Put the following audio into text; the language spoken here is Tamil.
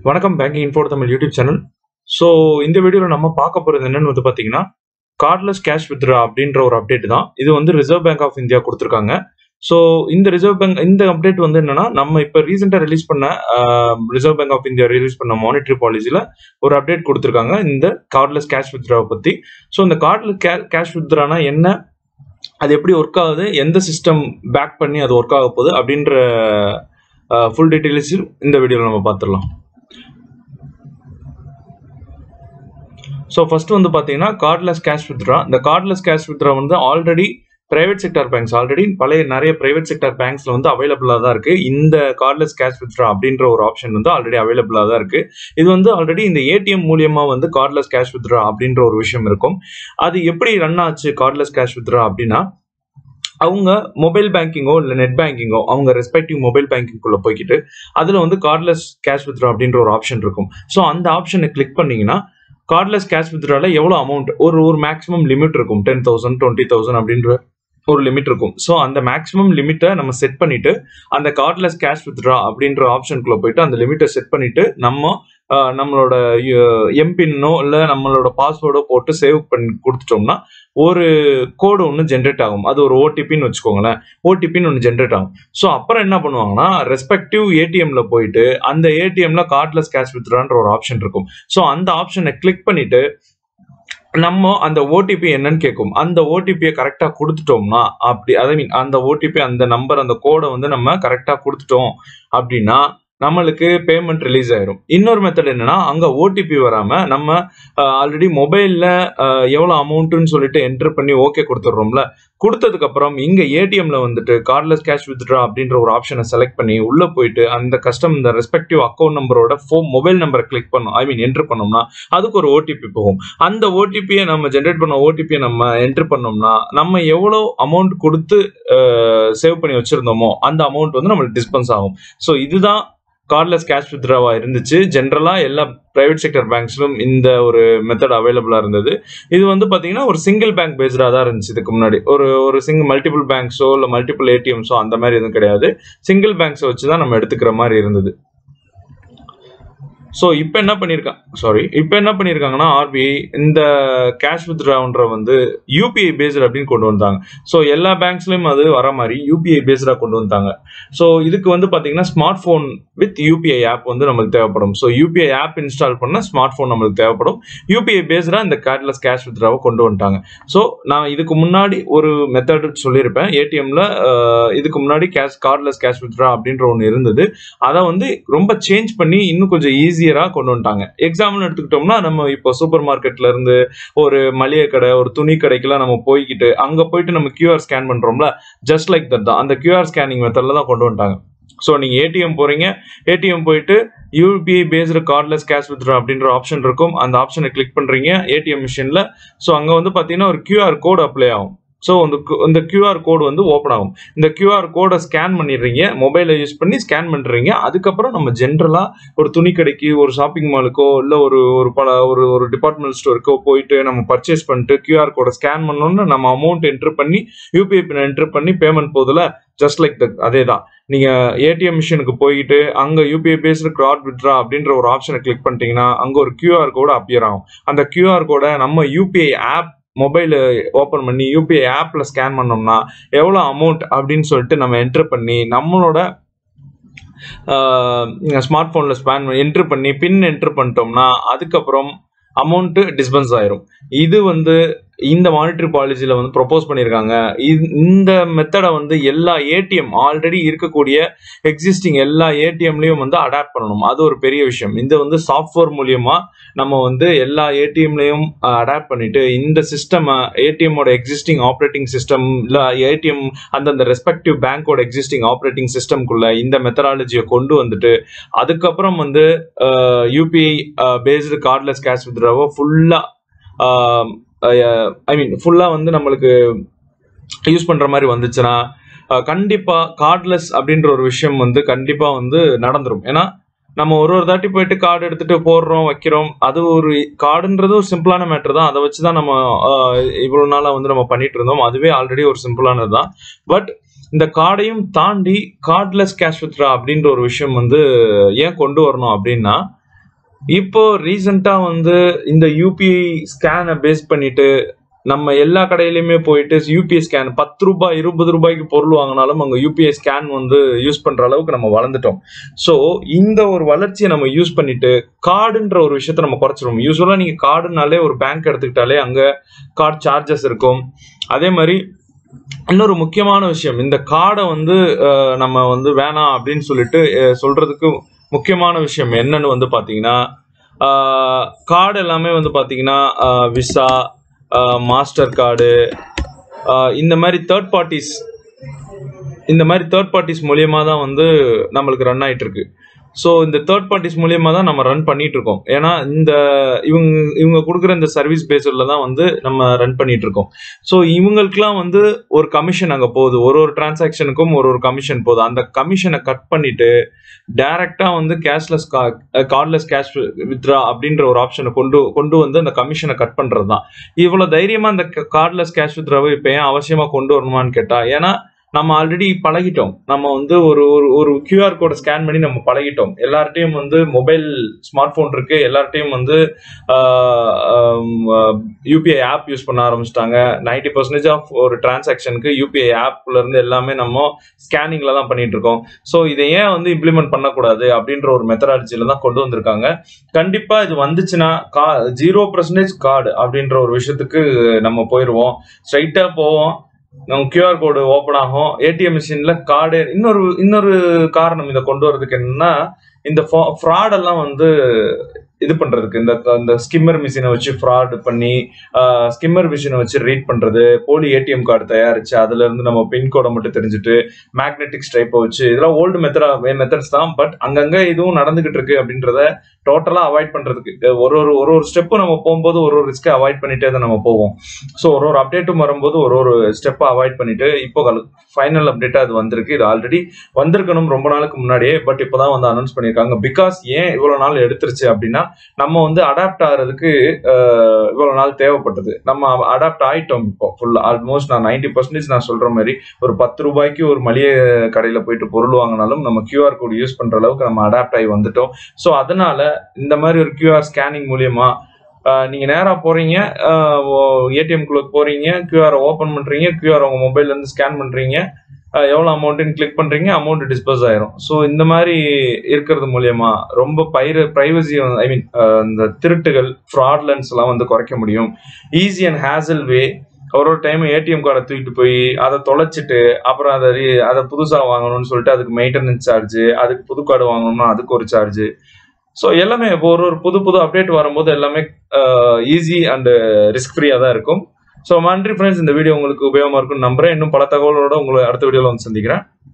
வணக்கம் banking info Tamil YouTube channel. So இந்த வீடியோவில் நம்ம பார்க்க போகிறது என்னன்னு வந்து பார்த்தீங்கன்னா கார்ட்லெஸ் கேஷ் வித்ரா அப்படின்ற ஒரு அப்டேட் தான். இது வந்து ரிசர்வ் பேங்க் ஆஃப் இந்தியா கொடுத்துருக்காங்க. ஸோ இந்த ரிசர்வ் பேங்க் இந்த அப்டேட் வந்து என்னன்னா நம்ம இப்போ ரீசெண்டாக ரிலீஸ் பண்ண Reserve Bank of India release பண்ண மானிட்டரி பாலிசியில் ஒரு அப்டேட் கொடுத்துருக்காங்க இந்த கார்ட்லெஸ் கேஷ் வித்ராவை பற்றி. ஸோ இந்த கார்ட்லெஸ் கேஷ் வித்ரானா என்ன, அது எப்படி ஒர்க் ஆகுது, எந்த சிஸ்டம் பேக் பண்ணி அது ஒர்க் ஆக போகுது அப்படின்ற ஃபுல் டீட்டெயில்ஸ் இந்த வீடியோவில் நம்ம பார்த்துடலாம். ஸோ ஃபர்ஸ்ட் வந்து பார்த்தீங்கன்னா கார்ட்லெஸ் கேஷ் வித்ரா. இந்த கார்ட்லெஸ் கேஷ் வித்ரா வந்து ஆல்ரெடி பிரைவேட் செக்டார் பேங்க்ஸ் நிறைய பிரைவேட் செக்டார் பேங்க்ஸ்ல வந்து அவைலபிளாக தான் இருக்கு. இந்த கார்ட்லெஸ் கேஷ் வித்ரா அப்படின்ற ஒரு ஆப்ஷன் வந்து ஆல்ரெடி அவைலபிளாக தான் இருக்கு. இது வந்து ஆல்ரெடி இந்த ஏடிஎம் மூலியமா வந்து கார்ட்லெஸ் கேஷ் வித்ரா அப்படின்ற ஒரு விஷயம் இருக்கும். அது எப்படி ரன் ஆச்சு கார்ட்லெஸ் கேஷ் வித்ரா அப்படின்னா, அவங்க மொபைல் பேங்கிங்கோ இல்லை நெட் பேங்கிங்கோ அவங்க ரெஸ்பெக்டிவ் மொபைல் பேங்கிங்குள்ள போய்கிட்டு அதில் வந்து கார்ட்லெஸ் கேஷ் வித்ரா அப்படின்ற ஒரு ஆப்ஷன் இருக்கும். ஸோ அந்த ஆப்ஷனை கிளிக் பண்ணீங்கன்னா கார்ட்லெஸ் கேஷ் வித்ரால எவ்வளோ அமௌண்ட் ஒரு மேக்ஸிமம் லிமிட் இருக்கும், 10,000 20,000 அப்படின்ற ஒரு லிமிட் இருக்கும். ஸோ அந்த மேக்ஸிமம் லிமிட்டை நம்ம செட் பண்ணிட்டு அந்த கார்ட்லெஸ் கேஷ் வித்ரா அப்படின்ற ஆப்ஷனுக்குள்ள போயிட்டு அந்த லிமிட்டை செட் பண்ணிட்டு நம்மளோட எம்பின்னோ இல்லை நம்மளோட பாஸ்வேர்டோ போட்டு சேவ் பண்ணி கொடுத்துட்டோம்னா ஒரு கோடு ஒன்று ஜென்ரேட் ஆகும். அது ஒரு ஓடிபின்னு வச்சுக்கோங்களேன், ஓடிபின்னு ஒன்று ஜென்ரேட் ஆகும். ஸோ அப்புறம் என்ன பண்ணுவாங்கன்னா ரெஸ்பெக்டிவ் ஏடிஎம்ல போயிட்டு அந்த ஏடிஎம்ல கார்ட்லெஸ் கேஷ் வித்ரான்ற ஒரு ஆப்ஷன் இருக்கும். ஸோ அந்த ஆப்ஷனை கிளிக் பண்ணிட்டு நம்ம அந்த ஓடிபி என்னன்னு கேட்கும். அந்த ஓடிபியை கரெக்டா கொடுத்துட்டோம்னா அந்த ஓடிபி அந்த நம்பர் அந்த கோடை வந்து நம்ம கரெக்டா கொடுத்துட்டோம் அப்படின்னா நம்மளுக்கு பேமெண்ட் ரிலீஸ் ஆயிரும். இன்னொரு மெத்தட் என்னன்னா, அங்க ஓடிபி வராம நம்ம ஆல்ரெடி மொபைல்ல எவ்வளவு அமௌண்ட்னு சொல்லிட்டு என்டர் பண்ணி ஓகே கொடுத்துடுறோம்ல, கொடுத்ததுக்கு அப்புறம் இங்க ஏடிஎம்ல வந்துட்டு கார்ட்லெஸ் கேஷ் வித்ரா அப்படின்ற ஒரு ஆப்ஷனை செலக்ட் பண்ணி உள்ள போயிட்டு அந்த இந்த ரெஸ்பெக்டிவ் அக்கௌண்ட் நம்பரோட மொபைல் நம்பரை கிளிக் பண்ணோம், என்டர் பண்ணோம்னா அதுக்கு ஒரு ஓடிபி போகும். அந்த ஓடிபியை நம்ம ஜென்ரேட் பண்ண ஓடிபியை நம்ம என்டர் பண்ணோம்னா நம்ம எவ்வளவு அமௌண்ட் கொடுத்து சேவ் பண்ணி வச்சிருந்தோமோ அந்த அமௌண்ட் வந்து நம்மளுக்கு டிஸ்பென்ஸ் ஆகும். ஸோ இதுதான் கார்ட்லெஸ் கேஷ் வித்ராவா இருந்துச்சு. ஜென்ரலா எல்லா பிரைவேட் செக்டர் பேங்க்ஸ்லும் இந்த ஒரு மெத்தட் அவைலபிளா இருந்தது. இது வந்து பாத்தீங்கன்னா ஒரு சிங்கிள் பேங்க் பேஸ்டா தான் இருந்துச்சு. இதுக்கு முன்னாடி ஒரு சிங்கிள் மல்டிபிள் பேங்க்ஸோ இல்லை மல்டிபிள் ஏடிஎம்ஸோ அந்த மாதிரி எதுவும் கிடையாது. சிங்கிள் பேங்க்ஸை வச்சு தான் நம்ம எடுத்துக்கிற மாதிரி இருந்தது. ஸோ இப்போ என்ன பண்ணியிருக்காங்கன்னா ஆர்பிஐ இந்த கேஷ் வித்ரான்ற வந்து யூபிஐ பேஸ்டு அப்படின்னு கொண்டு வந்தாங்க. ஸோ எல்லா பேங்க்ஸ்லையும் அது வர மாதிரி யூபிஐ பேஸ்டாக கொண்டு வந்தாங்க. ஸோ இதுக்கு வந்து பார்த்தீங்கன்னா smart phone with UPI app வந்து நம்மளுக்கு தேவைப்படும். ஸோ யூபிஐ ஆப் இன்ஸ்டால் பண்ண ஸ்மார்ட் ஃபோன் நம்மளுக்கு தேவைப்படும். யூபிஐ பேஸ்டாக இந்த கார்ட்லெஸ் கேஷ் வித்ராவை கொண்டு வந்துட்டாங்க. ஸோ நான் இதுக்கு முன்னாடி ஒரு மெத்தட் சொல்லியிருப்பேன், ஏடிஎம்ல இதுக்கு முன்னாடி கார்ட்லெஸ் கேஷ் வித்ரா அப்படின்ற ஒன்று இருந்தது. அதை வந்து ரொம்ப சேஞ்ச் பண்ணி இன்னும் கொஞ்சம் ஈஸியரா கொண்டு வந்துட்டாங்க. எக்ஸாம்பிள் எடுத்துக்கிட்டோம்னா, நம்ம இப்போ சூப்பர் மார்க்கெட்ல இருந்து ஒரு மளிகை கடை, ஒரு துணி கடைக்கெல்லாம் நம்ம போய்கிட்டு அங்க போயிட்டு நம்ம கியூஆர் ஸ்கேன் பண்றோம்ல, ஜஸ்ட் லைக் தட் தான் அந்த கியூஆர் ஸ்கேனிங் மெத்தட்ல தான் கொண்டு வந்துட்டாங்க. ஸோ நீங்க ஏடிஎம் போறீங்க, ஏடிஎம் போயிட்டு UPI based cardless cash withdraw அப்படின்ற ஆப்ஷன் இருக்கும். அந்த ஆப்ஷனை கிளிக் பண்றீங்க ஏடிஎம் மிஷின்ல. ஸோ அங்க வந்து பாத்தீங்கன்னா ஒரு கியூஆர் கோடு அப்ளை ஆகும். ஸோ இந்த கியூஆர் கோடு வந்து ஓப்பன் ஆகும். இந்த கியூஆர் கோடை ஸ்கேன் பண்ணிடுறீங்க, மொபைலை யூஸ் பண்ணி ஸ்கேன் பண்ணுறீங்க. அதுக்கப்புறம் நம்ம ஜென்ரலாக ஒரு துணி கடைக்கு, ஒரு ஷாப்பிங் மாலுக்கோ இல்லை ஒரு டிபார்ட்மெண்ட் ஸ்டோருக்கோ போயிட்டு நம்ம பர்ச்சேஸ் பண்ணிட்டு கியூஆர் கோடை ஸ்கேன் பண்ணோன்னு நம்ம அமௌண்ட் என்டர் பண்ணி யூபிஐ பின் என்டர் பண்ணி பேமெண்ட் போதில் ஜஸ்ட் லைக் தட். அதே தான் நீங்க ஏடிஎம் மிஷினுக்கு போயிட்டு அங்க யூபிஐ பேஸ்டு கார்ட் வித்ரா அப்படின்ற ஒரு ஆப்ஷனை கிளிக் பண்ணிட்டீங்கன்னா அங்க ஒரு கியூஆர் கோடு அப்பியர் ஆகும். அந்த கியூஆர் கோடை நம்ம யூபிஐ ஆப் மொபைல் ஓப்பன் பண்ணி யூபிஐ ஆப்ல ஸ்கேன் பண்ணோம்னா எவ்வளோ அமௌண்ட் அப்படின்னு சொல்லிட்டு நம்ம என்டர் பண்ணி நம்மளோட ஸ்மார்ட் போன்ல என்டர் பண்ணி பின் என்டர் பண்ணிட்டோம்னா அதுக்கப்புறம் அமௌண்ட் டிஸ்பென்ஸ் ஆயிரும். இது வந்து இந்த மானிட்டரி பாலிசியில வந்து ப்ரொபோஸ் பண்ணியிருக்காங்க. இந்த மெத்தடை வந்து எல்லா ஏடிஎம் ஆல்ரெடி இருக்கக்கூடிய எக்ஸிஸ்டிங் எல்லா ஏடிஎம்லயும் வந்து அடாப்ட் பண்ணணும். அது ஒரு பெரிய விஷயம். இந்த வந்து சாஃப்ட்வேர் மூலியமா நம்ம வந்து எல்லா ஏடிஎம்லயும் அடாப்ட் பண்ணிட்டு இந்த சிஸ்டம் ஏடிஎம்மோட எக்ஸிஸ்டிங் ஆப்ரேட்டிங் சிஸ்டம் இல்ல ஏடிஎம் அந்தந்த ரெஸ்பெக்டிவ் பேங்கோட எக்ஸிஸ்டிங் ஆப்ரேட்டிங் சிஸ்டம்குள்ள இந்த மெத்தடாலஜியை கொண்டு வந்துட்டு அதுக்கப்புறம் வந்து யூபிஐ பேஸ்டு கார்ட்லெஸ் கேஷ் வித்ராவோ ஃபுல்லா வந்து நம்மளுக்கு யூஸ் பண்ற மாதிரி வந்துச்சுன்னா கண்டிப்பா கார்ட்லெஸ் அப்படின்ற ஒரு விஷயம் வந்து கண்டிப்பா வந்து நடந்துரும். ஏன்னா நம்ம ஒரு தாட்டி போயிட்டு கார்டு எடுத்துட்டு போடுறோம், வைக்கிறோம். அது ஒரு கார்டுன்றது ஒரு சிம்பிளான மேட்டர் தான். அதை வச்சுதான் நம்ம இவ்வளவு நாளா வந்து நம்ம பண்ணிட்டு இருந்தோம். அதுவே ஆல்ரெடி ஒரு சிம்பிளானது தான். பட் இந்த கார்டையும் தாண்டி கார்ட்லெஸ் கேஷ் வித்ரா அப்படின்ற ஒரு விஷயம் வந்து ஏன் கொண்டு வரணும் அப்படின்னா, இப்போ ரீசெண்டா வந்து இந்த யூபிஐ ஸ்கேனை பேஸ் பண்ணிட்டு நம்ம எல்லா கடையிலுமே போயிட்டு யூபிஐ ஸ்கேன் 10 ரூபாய் 20 ரூபாய்க்கு பொருள் வாங்கினாலும் அங்க யூபிஐ ஸ்கேன் வந்து யூஸ் பண்ற அளவுக்கு நம்ம வளர்ந்துட்டோம். ஸோ இந்த ஒரு வளர்ச்சியை நம்ம யூஸ் பண்ணிட்டு கார்டுன்ற ஒரு விஷயத்த நம்ம குறைச்சிருவோம். யூஸ்வலா நீங்க கார்டுனாலே ஒரு பேங்க் எடுத்துக்கிட்டாலே அங்க கார்டு சார்ஜஸ் இருக்கும். அதே மாதிரி இன்னொரு முக்கியமான விஷயம், இந்த கார்டை வந்து நம்ம வந்து வேணாம் அப்படின்னு சொல்லிட்டு சொல்றதுக்கு முக்கியமான விஷயம் என்னன்னு வந்து பாத்தீங்கன்னா, கார்டு எல்லாமே வந்து பாத்தீங்கன்னா விசா, மாஸ்டர் கார்டு, இந்த மாதிரி தேர்ட் பார்ட்டிஸ் மூலியமா தான் வந்து நம்மளுக்கு ரன் ஆயிட்டு இருக்கு. ஸோ இந்த தேர்ட் பார்ட்டிஸ் மூலியமா தான் நம்ம ரன் பண்ணிட்டு இருக்கோம். ஏன்னா இந்த இவங்க கொடுக்குற இந்த சர்வீஸ் பேஸ்ல தான் வந்து நம்ம ரன் பண்ணிட்டு இருக்கோம். ஸோ இவங்களுக்குலாம் வந்து ஒரு கமிஷன் அங்கே போகுது. ஒரு டிரான்சாக்ஷனுக்கும் ஒரு கமிஷன் போகுது. அந்த கமிஷனை கட் பண்ணிட்டு டைரக்டா வந்து கார்ட்லெஸ் கேஷ் வித்ரா அப்படின்ற ஒரு ஆப்ஷனை கொண்டு வந்து அந்த கமிஷனை கட் பண்றது தான். இவ்வளவு தைரியமா அந்த கார்ட்லெஸ் கேஷ் வித்ராவை இப்ப ஏன் அவசியமா கொண்டு வரணுமான்னு கேட்டா, ஏன்னா நம்ம ஆல்ரெடி பழகிட்டோம். நம்ம வந்து ஒரு கியூஆர் கோடை ஸ்கேன் பண்ணி நம்ம பழகிட்டோம். எல்லார்ட்டையும் வந்து மொபைல் ஸ்மார்ட் போன் இருக்கு. எல்லார்ட்டையும் வந்து யூபிஐ ஆப் யூஸ் பண்ண ஆரம்பிச்சிட்டாங்க. 90% ஆஃப் ஒரு டிரான்சாக்ஷனுக்கு யூபிஐ ஆப்ல இருந்து எல்லாமே நம்ம ஸ்கேனிங்ல தான் பண்ணிட்டு இருக்கோம். ஸோ இதை ஏன் வந்து இம்ப்ளிமெண்ட் பண்ணக்கூடாது அப்படின்ற ஒரு மெத்தடாலஜில தான் கொண்டு வந்திருக்காங்க. கண்டிப்பா இது வந்துச்சுன்னா 0% கார்டு அப்படின்ற ஒரு விஷயத்துக்கு நம்ம போயிடுவோம். ஸ்ட்ரைட்டா போவோம், நம்ம கியூஆர் கோடு ஓப்பன் ஆகும், ஏடிஎம் மிஷின்ல கார்டு. இன்னொரு காரணம் இதை கொண்டு வரதுக்கு என்னன்னா, இந்த ஃப்ராட் எல்லாம் வந்து இது பண்றதுக்கு இந்த ஸ்கிம்மர் மிஷினை வச்சு ஃப்ராட் பண்ணி ஸ்கிம்மர் மிஷினை வச்சு ரீட் பண்றது, போலி ஏடிஎம் கார்டு தயாரிச்சு அதுல இருந்து நம்ம பின்கோடை மட்டும் தெரிஞ்சுட்டு மேக்னெட்டிக் ஸ்ட்ரைப்பை வச்சு, இதெல்லாம் ஓல்டு மெத்தட்ஸ் தான். பட் அங்கங்க இதுவும் நடந்துகிட்டு இருக்கு அப்படின்றத டோட்டலா அவாய்ட் பண்றதுக்கு ஒரு ஸ்டெப்பு நம்ம போகும்போது ஒரு ரிஸ்கை அவாய்ட் பண்ணிட்டே தான் நம்ம போவோம். ஸோ ஒரு அப்டேட்டும் வரும்போது ஒரு ஸ்டெப்பை அவாய்ட் பண்ணிட்டு இப்போ ஃபைனல் அப்டேட்டா அது வந்திருக்கு. இது ஆல்ரெடி வந்திருக்கணும் ரொம்ப நாளுக்கு முன்னாடியே, பட் இப்போதான் வந்து அனௌன்ஸ் பண்ணியிருக்காங்க. பிகாஸ் ஏன் இவ்வளவு நாள் எடுத்துருச்சு அப்படின்னா, நம்ம வந்து அடாப்ட் ஆகிறதுக்கு இவ்வளவு நாள் தேவைப்பட்டது. நம்ம அடாப்ட் ஆயிட்டோம். இப்போ ஃபுல் ஆல்மோஸ்ட் நான் 90% நான் சொல்ற மாதிரி ஒரு 10 ரூபாய்க்கு ஒரு மளிகை கடையில போயிட்டு பொருள் வாங்கினாலும் நம்ம கியூஆர் கோடு யூஸ் பண்ற அளவுக்கு நம்ம அடாப்ட் ஆகி வந்துட்டோம். ஸோ அதனால இந்த மாதிரி ஒரு கியூஆர் ஸ்கேனிங் மூலியமா நீங்க நேரா போறீங்க, ஏடிஎம் குள்ள போறீங்க, கியூஆர் ஓபன் பண்றீங்க, கியூஆர் உங்க மொபைல்ல இருந்து ஸ்கேன் பண்றீங்க, எவ்வளவு அமௌண்ட்னு கிளிக் பண்றீங்க, அமௌண்ட் டிஸ்போஸ் ஆயிரும். ஸோ இந்த மாதிரி இருக்கிறது மூலியமா ரொம்ப பிரைவசி, ஐ மீன் இந்த திருட்டுகள், ஃப்ராட்லன்ஸ் எல்லாம் வந்து குறைக்க முடியும். Easy and hassle way. ஒரு டைம் ஏடிஎம் கார்டை தூக்கிட்டு போய் அதை தொலைச்சிட்டு அப்புறம் அதை புதுசா வாங்கணும்னு சொல்லிட்டு அதுக்கு மெயின்டெனன்ஸ் சார்ஜ், அதுக்கு புது கார்டு வாங்கணும்னா அதுக்கு ஒரு சார்ஜ். ஸோ எல்லாமே ஒரு புது அப்டேட் வரும்போது எல்லாமே ஈஸி அண்ட் ரிஸ்க் ஃப்ரீயா தான் இருக்கும். ஸோ நன்றி ஃப்ரெண்ட்ஸ், இந்த வீடியோ உங்களுக்கு உபயோகமா இருக்கும்னு நம்புறேன். இன்னும் பல தகவலோட உங்களை அடுத்த வீடியோல வந்து சந்திக்கிறேன்.